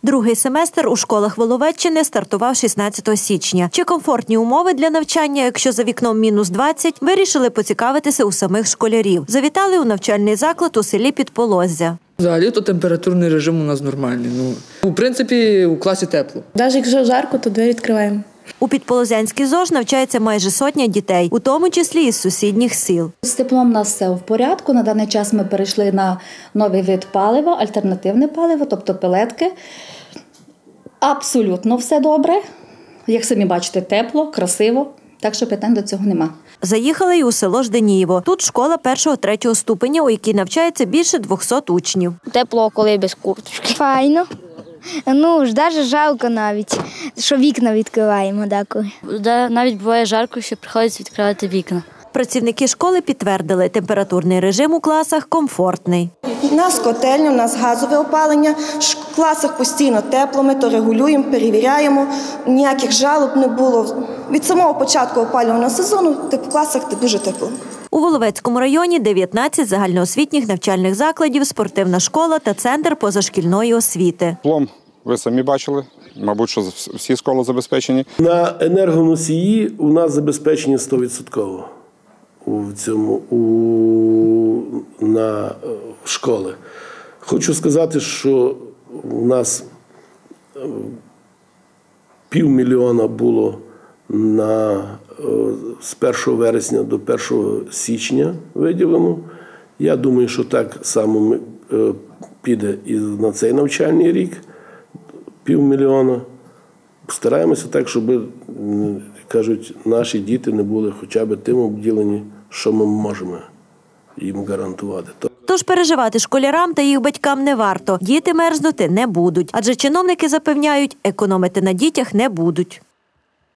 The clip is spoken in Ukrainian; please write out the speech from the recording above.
Другий семестр у школах Воловеччини стартував 16 січня. Чи комфортні умови для навчання, якщо за вікном мінус 20, вирішили поцікавитися у самих школярів. Завітали у навчальний заклад у селі Підполоззя. Взагалі-то температурний режим у нас нормальний. В принципі, у класі тепло. Навіть якщо жарко, то двері відкриваємо. У Підполозянській ЗОЖ навчається майже сотня дітей, у тому числі із сусідніх сіл. З теплом у нас все в порядку. На даний час ми перейшли на новий вид палива, альтернативне паливо, тобто пелетки. Абсолютно все добре. Як самі бачите, тепло, красиво, так що питань до цього нема. Заїхали й у село Жденієво. Тут школа 1-3 ступеня, у якій навчається більше 200 учнів. Тепло, коли без курточки. Файно. Навіть жалко навіть, що вікна відкриваємо деколи. Навіть буває жарко, що приходиться відкривати вікна. Працівники школи підтвердили, температурний режим у класах комфортний. У нас котельня, у нас газове опалення, в класах постійно тепло, ми то регулюємо, перевіряємо, ніяких жалоб не було. Від самого початку опалювального сезону в класах дуже тепло. У Воловецькому районі 19 загальноосвітніх навчальних закладів, спортивна школа та центр позашкільної освіти. Плом ви самі бачили, мабуть, що всі школи забезпечені. На енергоносії у нас забезпечені 100% на школи. Хочу сказати, що у нас 500 000 було з 1 вересня до 1 січня виділено. Я думаю, що так само піде і на цей навчальний рік. 500 000. Стараємося так, щоб, кажуть, наші діти не були хоча б тим обділені, що ми можемо їм гарантувати. Тож переживати школярам та їх батькам не варто. Діти мерзнути не будуть. Адже чиновники запевняють, економити на дітях не будуть.